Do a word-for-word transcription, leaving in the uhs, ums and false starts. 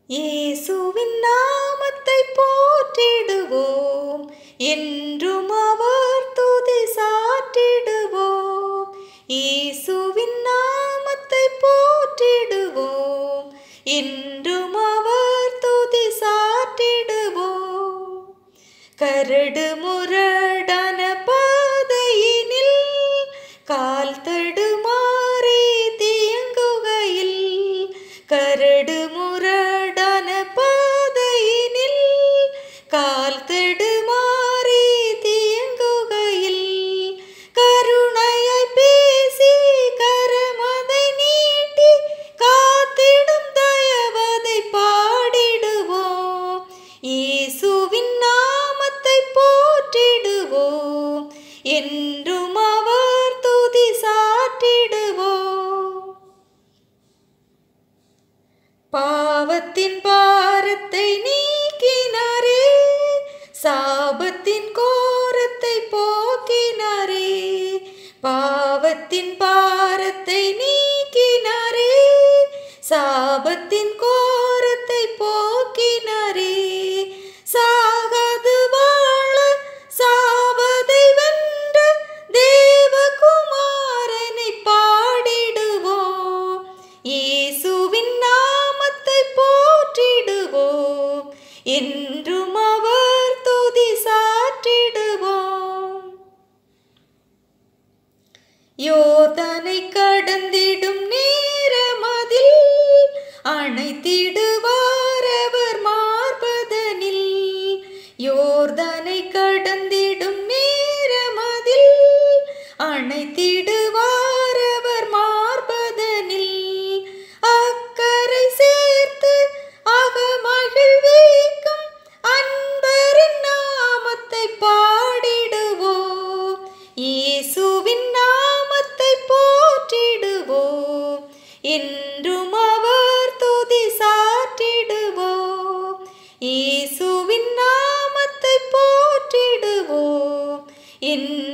இயேசுவின் நாமத்தை போற்றிடுவோம், என்றும் அவர் துதி சாற்றிடுவோம். இயேசுவின் நாமத்தை போற்றிடுவோம், என்றும் அவர் துதி சாற்றிடுவோம். கரடு முரடான பாதையினில் கால் தடுமாறி தியங்குகையில், கரடு முரடான பாதையினில் கால் தடுமாறி தியங்குகையில், கருணையாய் பேசி கரமதை நீட்டி காத்திடும் தயவதை பாடிடுவோம். இயேசுவின் நாமத்தை போற்றிடுவோம், என்றும் அவர் துதி சாற்றிடுவோம். பாவத்தின் பாரத்தை நீக்கினாரே, சாபத்தின் கோரத்தை போக்கினாரே. பாவத்தின் பாரத்தை நீக்கினாரே, சாபத்தின் கோரத்தை போக்கினாரே. சாகாது வாழ சாவதை வென்ற தேவகுமாரனை பாடிடுவோம். இயேசுவின் நாமத்தை போற்றிடுவோம், என்றும் அவர் துதி சாற்றிடுவோம். யோர்தானை கடந்திடும் நேரமதில் அணைத்திடுவார் அவர் மார்பதனில். யோர்தானை கடந்திடும் நேரமதில் அணைத்திடுவார் அவர் மார்பதனில். அக்கரை சேர்த்து அகமகிழ்விக்கும் அன்பரின் நாமத்தை பாடிடுவோம். இயேசுவின் நாமத்தை போற்றிடுவோம், என்றும் அவர் துதி சாற்றிடுவோம். இயேசுவின் நாமத்தை போற்றிடுவோம், என்றும்